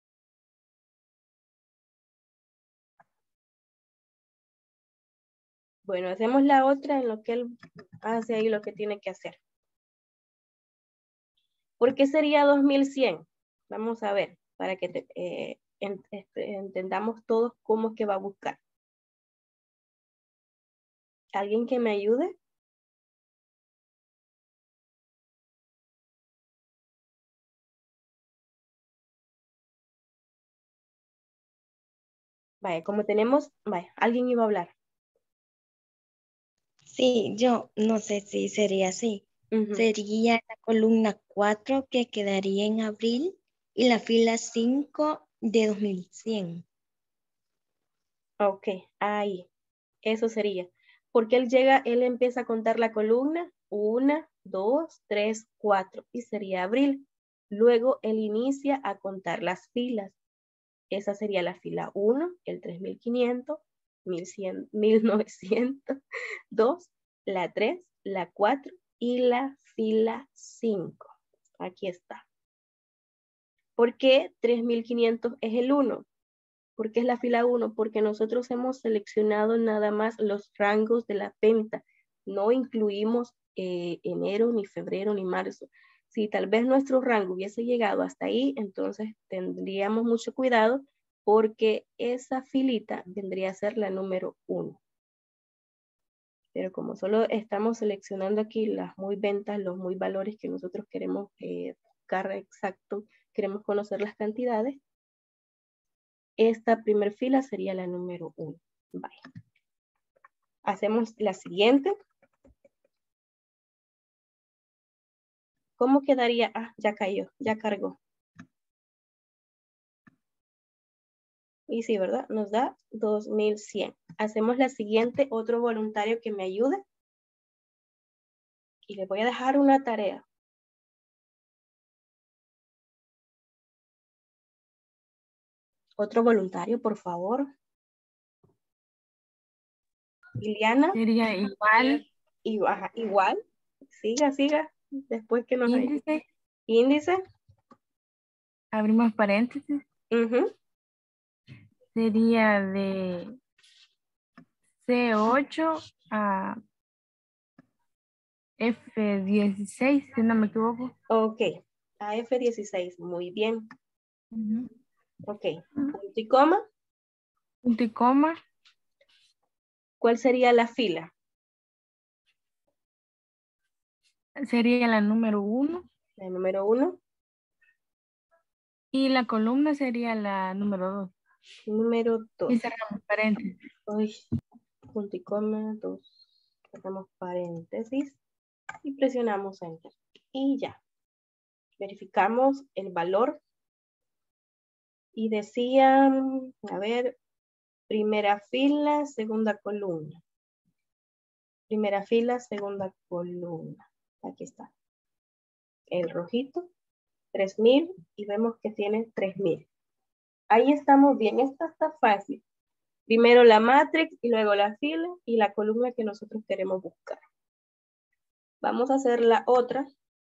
Speaker 1: Bueno, hacemos la otra en lo que él hace ahí lo que tiene que hacer. ¿Por qué sería 2100? Vamos a ver, para que entendamos todos cómo es que va a buscar. ¿Alguien que me ayude? Vaya, como tenemos, vaya, alguien iba a hablar.
Speaker 3: Sí, yo no sé si sería así. Sería la columna 4 que quedaría en abril y la fila 5 de 2100.
Speaker 1: Ok, ahí. Eso sería. Porque él empieza a contar la columna, 1, 2, 3, 4, y sería abril. Luego él inicia a contar las filas. Esa sería la fila 1, el 3500, 1100, 1900, 2, la 3, la 4 y la fila 5. Aquí está. ¿Por qué 3500 es el 1? ¿Por qué es la fila 1? Porque nosotros hemos seleccionado nada más los rangos de la venta. No incluimos enero, ni febrero, ni marzo. Si tal vez nuestro rango hubiese llegado hasta ahí, entonces tendríamos mucho cuidado porque esa filita vendría a ser la número 1. Pero como solo estamos seleccionando aquí las muy ventas, los muy valores que nosotros queremos buscar exacto, queremos conocer las cantidades, esta primer fila sería la número 1. Vaya. Hacemos la siguiente. ¿Cómo quedaría? Ah, ya cayó, ya cargó. Y sí, ¿verdad? Nos da 2100. Hacemos la siguiente, otro voluntario que me ayude. Y le voy a dejar una tarea. Otro voluntario, por favor. Liliana.
Speaker 7: Sería igual.
Speaker 1: Igual. Siga, siga. Después que nos
Speaker 7: Índice.
Speaker 1: Índice.
Speaker 7: Abrimos paréntesis. Sería de C8 a F16, si no me equivoco.
Speaker 1: Ok, a F16, muy bien. Ok, punto y coma.
Speaker 7: Punto y coma.
Speaker 1: ¿Cuál sería la fila?
Speaker 7: Sería la número 1.
Speaker 1: La número 1.
Speaker 7: Y la columna sería la número 2.
Speaker 1: Número 2.
Speaker 7: Y cerramos paréntesis.
Speaker 1: Uy, punto y coma, 2. Cerramos paréntesis y presionamos Enter. Y ya. Verificamos el valor. Y decía, a ver, primera fila, segunda columna. Primera fila, segunda columna. Aquí está. El rojito, 3000 y vemos que tiene 3000. Ahí estamos bien, esta está fácil. Primero la matrix y luego la fila y la columna que nosotros queremos buscar. Vamos a hacer la otra.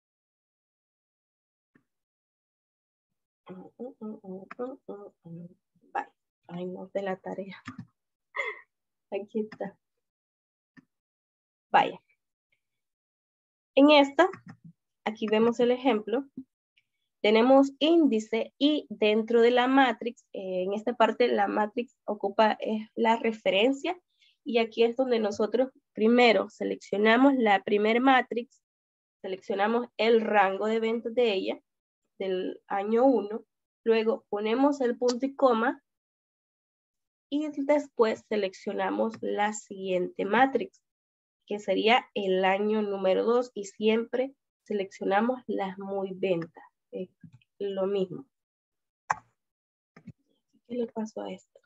Speaker 1: Bye. Ay, no, de la tarea. Aquí está. Vaya. En esta, aquí vemos el ejemplo. Tenemos índice y dentro de la matrix, en esta parte la matrix ocupa la referencia y aquí es donde nosotros primero seleccionamos la primer matrix, seleccionamos el rango de eventos de ella, del año 1, luego ponemos el punto y coma y después seleccionamos la siguiente matrix, que sería el año número 2 y siempre seleccionamos las muy ventas. Lo mismo. ¿Qué le pasó a esto?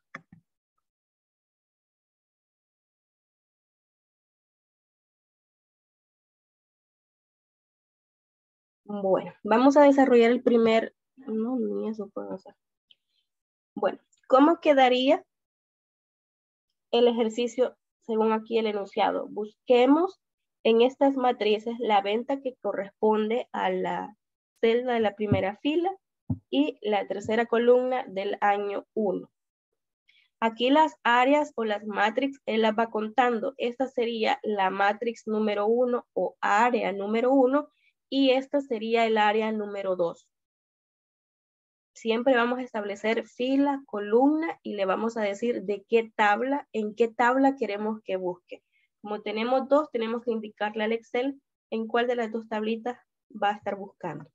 Speaker 1: Bueno, vamos a desarrollar el primer... No, ni eso puedo hacer. Bueno, ¿cómo quedaría el ejercicio según aquí el enunciado? Busquemos en estas matrices la venta que corresponde a la celda de la primera fila y la tercera columna del año 1. Aquí las áreas o las matrix, él las va contando. Esta sería la matrix número 1 o área número 1 y esta sería el área número 2. Siempre vamos a establecer fila, columna y le vamos a decir de qué tabla, en qué tabla queremos que busque. Como tenemos dos, tenemos que indicarle al Excel en cuál de las dos tablitas va a estar buscando.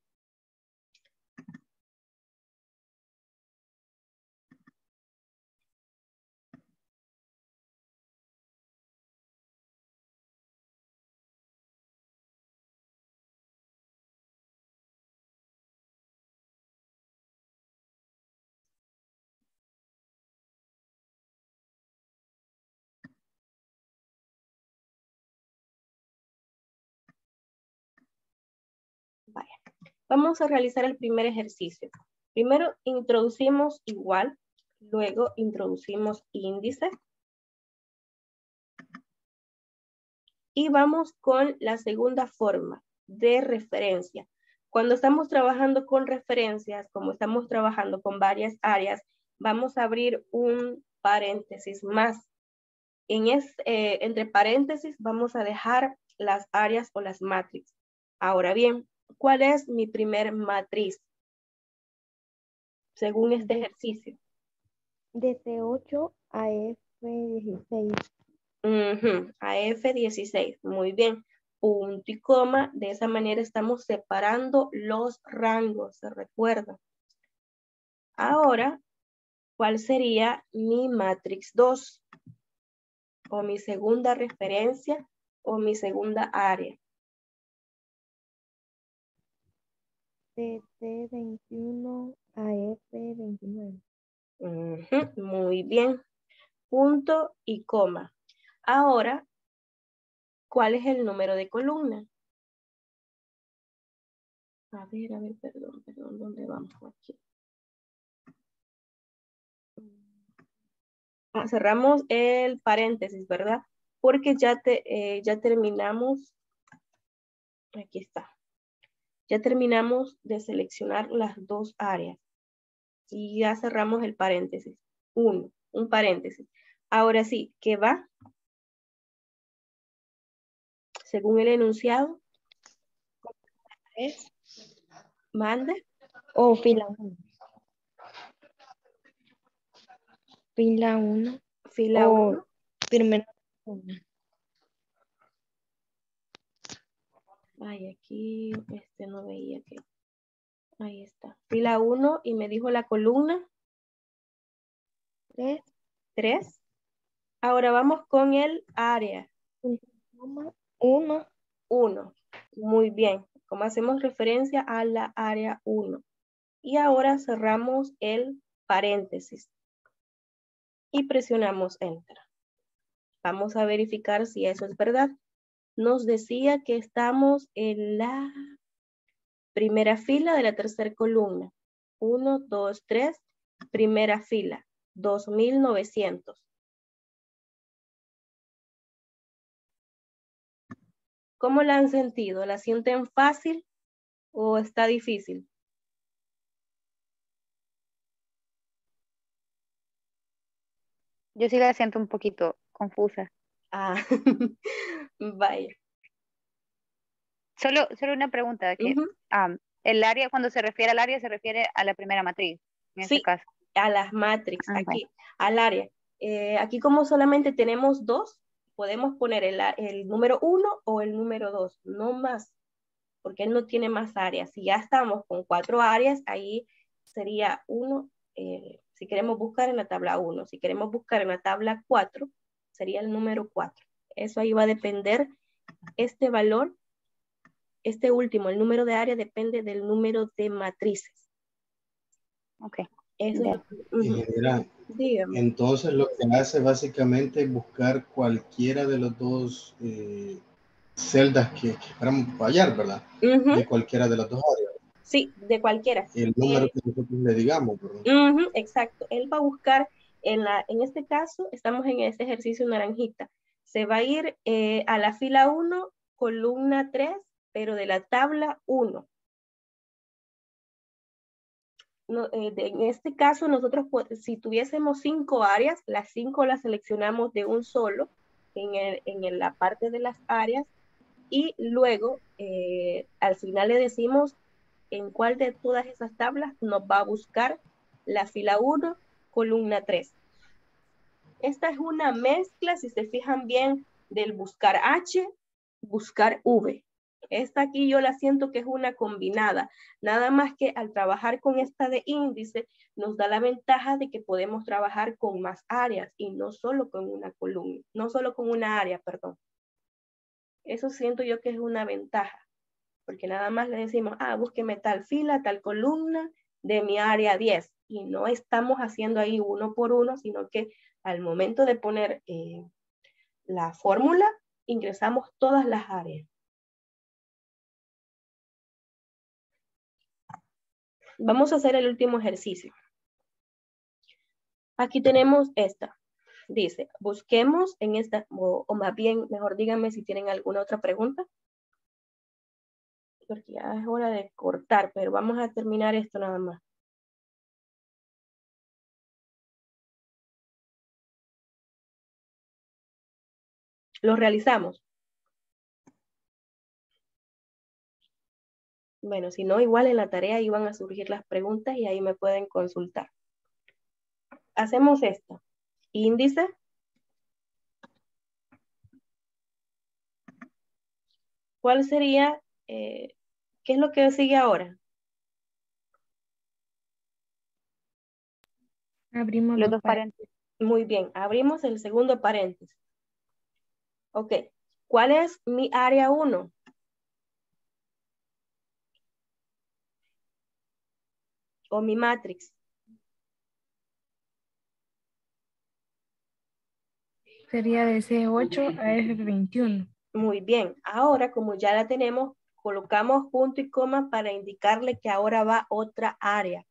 Speaker 1: Vaya. Vamos a realizar el primer ejercicio. Primero introducimos igual, luego introducimos índice. Y vamos con la segunda forma de referencia. Cuando estamos trabajando con referencias, como estamos trabajando con varias áreas, vamos a abrir un paréntesis más. Entre paréntesis vamos a dejar las áreas o las matrices. Ahora bien, ¿cuál es mi primer matriz? Según este ejercicio.
Speaker 3: De C8 a F16.
Speaker 1: A F16, muy bien. Punto y coma, de esa manera estamos separando los rangos, ¿se recuerda? Ahora, ¿cuál sería mi matrix 2? O mi segunda referencia, o mi segunda área.
Speaker 3: De C21 a F29.
Speaker 1: Muy bien. Punto y coma. Ahora, ¿cuál es el número de columna? A ver, perdón, ¿dónde vamos aquí? Cerramos el paréntesis, ¿verdad? Porque ya terminamos, aquí está. Ya terminamos de seleccionar las dos áreas. Y ya cerramos el paréntesis. Un paréntesis. Ahora sí, ¿qué va? Según el enunciado. ¿Es? ¿Mande?
Speaker 3: O fila 1. Fila 1.
Speaker 1: Fila 1.
Speaker 3: Primera columna.
Speaker 1: Ay, aquí no veía que. Ahí está. Fila 1 y me dijo la columna. 3. Ahora vamos con el área.
Speaker 3: 1.
Speaker 1: Muy bien. Como hacemos referencia a la área 1. Y ahora cerramos el paréntesis. Y presionamos Enter. Vamos a verificar si eso es verdad. Nos decía que estamos en la primera fila de la tercera columna. 1, 2, 3. Primera fila. 2.900. ¿Cómo la han sentido? ¿La sienten fácil o está difícil?
Speaker 4: Yo sí la siento un poquito confusa.
Speaker 1: Ah, vaya.
Speaker 4: Solo una pregunta. Que, el área, cuando se refiere al área, se refiere a la primera matriz, en este
Speaker 1: Sí,
Speaker 4: caso.
Speaker 1: a las matrix,
Speaker 4: Ah,
Speaker 1: aquí, al área. Aquí como solamente tenemos dos, podemos poner el número 1 o el número 2, no más, porque él no tiene más áreas. Si ya estamos con 4 áreas, ahí sería 1, si queremos buscar en la tabla 1, si queremos buscar en la tabla 4, sería el número 4. Eso ahí va a depender, este valor, este último, el número de área depende del número de matrices.
Speaker 4: Ok.
Speaker 1: Eso es
Speaker 6: En general.
Speaker 1: Dígame.
Speaker 6: Entonces lo que hace básicamente es buscar cualquiera de los dos celdas que esperamos fallar, ¿verdad? De cualquiera de las dos áreas.
Speaker 1: Sí, de cualquiera.
Speaker 6: El número que nosotros le digamos, ¿verdad?
Speaker 1: Exacto. Él va a buscar, en este caso, estamos en este ejercicio naranjita. Se va a ir a la fila 1, columna 3, pero de la tabla 1. No, en este caso, nosotros, si tuviésemos 5 áreas, las 5 las seleccionamos de un solo en la parte de las áreas y luego al final le decimos en cuál de todas esas tablas nos va a buscar la fila 1, columna 3. Esta es una mezcla, si se fijan bien, del buscar H, buscar V. Esta aquí yo la siento que es una combinada, nada más que al trabajar con esta de índice nos da la ventaja de que podemos trabajar con más áreas y no solo con una columna, no solo con una área, perdón. Eso siento yo que es una ventaja, porque nada más le decimos, búsqueme tal fila, tal columna de mi área 10, y no estamos haciendo ahí uno por uno, sino que al momento de poner la fórmula, ingresamos todas las áreas. Vamos a hacer el último ejercicio. Aquí tenemos esta. Dice, busquemos en esta, o más bien, mejor díganme si tienen alguna otra pregunta. Porque ya es hora de cortar, pero vamos a terminar esto nada más. Lo realizamos. Bueno, si no, igual en la tarea iban a surgir las preguntas y ahí me pueden consultar. Hacemos esto. Índice. ¿Cuál sería, qué es lo que sigue ahora?
Speaker 7: Abrimos
Speaker 4: los dos paréntesis.
Speaker 1: Muy bien, abrimos el segundo paréntesis. Ok, ¿cuál es mi área 1? O mi matrix.
Speaker 7: Sería de C8 a F21.
Speaker 1: Muy bien, ahora como ya la tenemos, colocamos punto y coma para indicarle que ahora va otra área.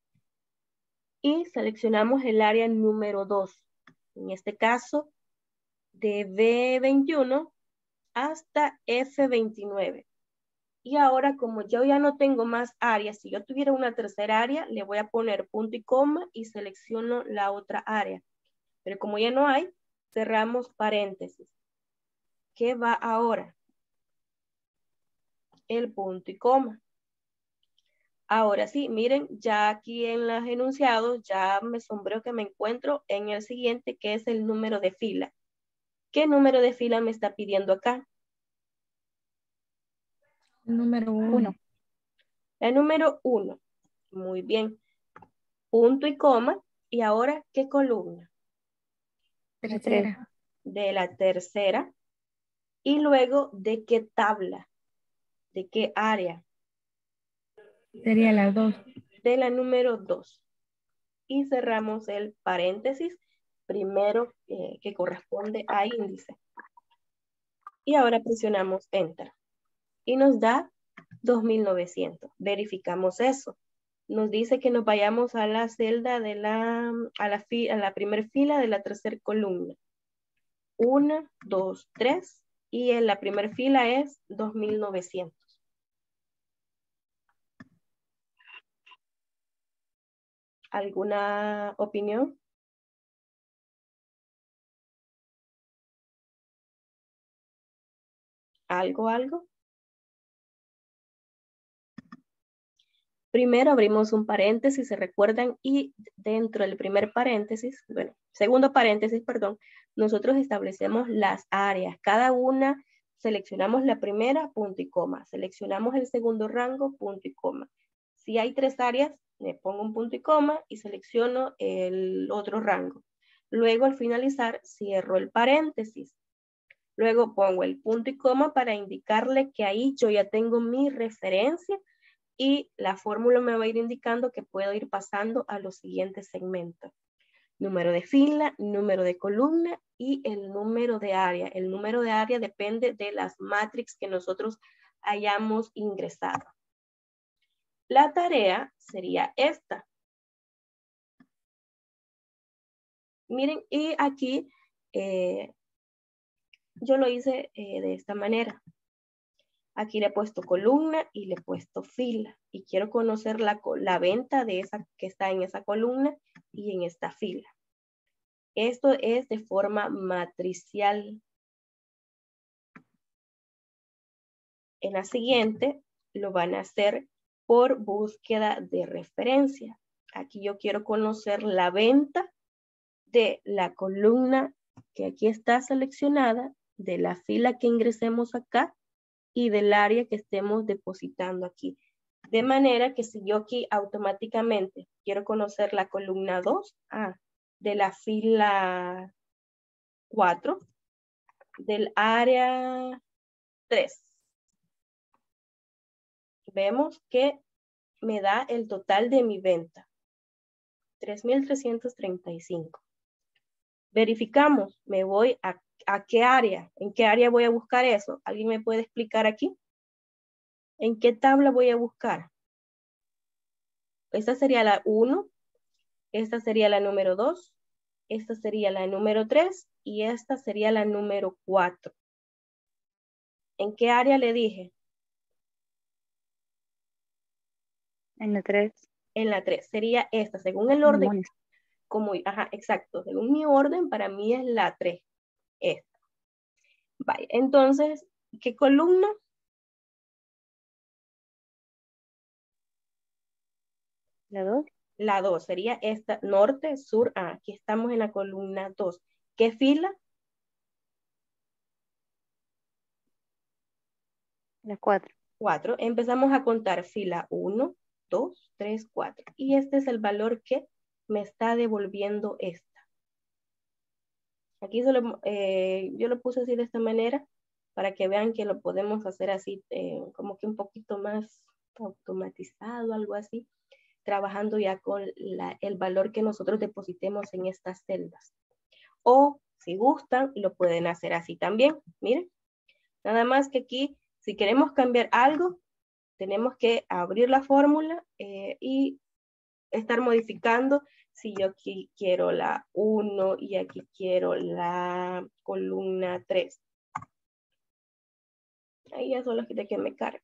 Speaker 1: Y seleccionamos el área número 2. En este caso, de B21 hasta F29. Y ahora, como yo ya no tengo más áreas, si yo tuviera una tercera área, le voy a poner punto y coma y selecciono la otra área. Pero como ya no hay, cerramos paréntesis. ¿Qué va ahora? El punto y coma. Ahora sí, miren, ya aquí en los enunciados, ya me sombreo que me encuentro en el siguiente, que es el número de fila. ¿Qué número de fila me está pidiendo acá?
Speaker 7: Número 1.
Speaker 1: La número 1. Muy bien. Punto y coma. ¿Y ahora qué columna?
Speaker 7: Tercera.
Speaker 1: De la tercera. Y luego, ¿de qué tabla? ¿De qué área?
Speaker 7: Sería la 2.
Speaker 1: De la número 2. Y cerramos el paréntesis primero que corresponde a índice. Y ahora presionamos Enter. Y nos da 2.900. Verificamos eso. Nos dice que nos vayamos a la celda de a la primera fila de la tercera columna. 1, 2, 3. y en la primera fila es 2.900. ¿Alguna opinión? ¿Algo? Primero abrimos un paréntesis, se recuerdan, y dentro del primer paréntesis, bueno, segundo paréntesis, perdón, nosotros establecemos las áreas. Cada una seleccionamos la primera, punto y coma. Seleccionamos el segundo rango, punto y coma. Si hay 3 áreas, le pongo un punto y coma y selecciono el otro rango. Luego, al finalizar, cierro el paréntesis. Luego pongo el punto y coma para indicarle que ahí yo ya tengo mi referencia y la fórmula me va a ir indicando que puedo ir pasando a los siguientes segmentos. Número de fila, número de columna y el número de área. El número de área depende de las matrices que nosotros hayamos ingresado. La tarea sería esta. Miren, y aquí yo lo hice de esta manera. Aquí le he puesto columna y le he puesto fila. Y quiero conocer la venta de esa que está en esa columna y en esta fila. Esto es de forma matricial. En la siguiente lo van a hacer por búsqueda de referencia. Aquí yo quiero conocer la venta de la columna que aquí está seleccionada, de la fila que ingresemos acá y del área que estemos depositando aquí. De manera que si yo aquí automáticamente quiero conocer la columna 2, de la fila 4, del área 3. Vemos que me da el total de mi venta. 3.335. Verificamos, me voy a qué área, en qué área voy a buscar eso. ¿Alguien me puede explicar aquí? ¿En qué tabla voy a buscar? Esta sería la 1, esta sería la número 2, esta sería la número 3 y esta sería la número 4. ¿En qué área le dije?
Speaker 4: En la 3.
Speaker 1: En la 3. Sería esta, según el orden. Exacto. Según mi orden, para mí es la 3. Esta. Vaya, entonces, ¿qué columna?
Speaker 4: La 2.
Speaker 1: La 2 sería esta, norte, sur, aquí estamos en la columna 2. ¿Qué fila?
Speaker 4: La 4.
Speaker 1: 4. Empezamos a contar fila 1, 2, 3, 4. Y este es el valor que me está devolviendo esta. Aquí yo lo puse así de esta manera para que vean que lo podemos hacer así, como que un poquito más automatizado, algo así, trabajando ya con el valor que nosotros depositemos en estas celdas. O si gustan, lo pueden hacer así también. Miren, nada más que aquí, si queremos cambiar algo, tenemos que abrir la fórmula y estar modificando. Si yo aquí quiero la 1 y aquí quiero la columna 3. Ahí ya solo de que me cargue.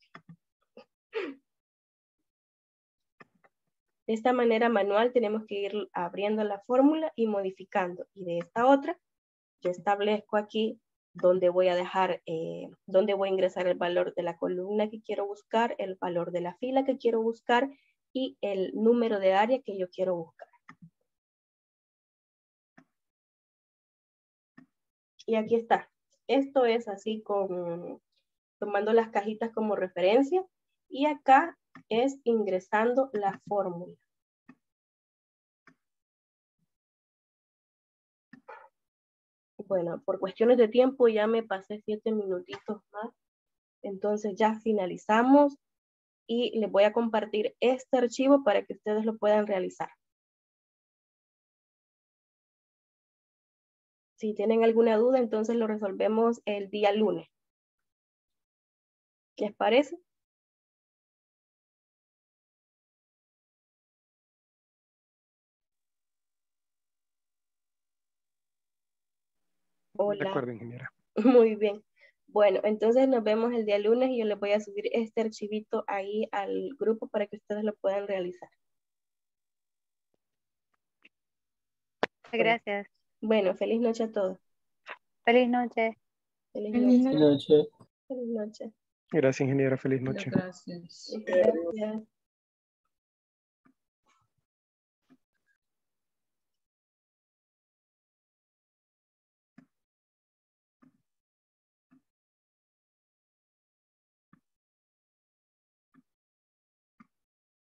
Speaker 1: De esta manera manual tenemos que ir abriendo la fórmula y modificando. Y de esta otra, yo establezco aquí donde voy a dejar, donde voy a ingresar el valor de la columna que quiero buscar, el valor de la fila que quiero buscar y el número de área que yo quiero buscar. Y aquí está. Esto es así tomando las cajitas como referencia. Y acá es ingresando la fórmula. Bueno, por cuestiones de tiempo ya me pasé 7 minutitos más. Entonces ya finalizamos y les voy a compartir este archivo para que ustedes lo puedan realizar. Si tienen alguna duda, entonces lo resolvemos el día lunes. ¿Qué les parece? Hola.
Speaker 2: De acuerdo, ingeniera.
Speaker 1: Muy bien. Bueno, entonces nos vemos el día lunes y yo les voy a subir este archivito ahí al grupo para que ustedes lo puedan realizar.
Speaker 4: Gracias.
Speaker 1: Bueno, feliz noche a todos.
Speaker 4: Feliz noche.
Speaker 1: Feliz
Speaker 7: Feliz
Speaker 1: noche.
Speaker 7: noche.
Speaker 1: Feliz noche.
Speaker 2: Gracias, ingeniera. Feliz noche.
Speaker 8: Gracias.
Speaker 1: Gracias.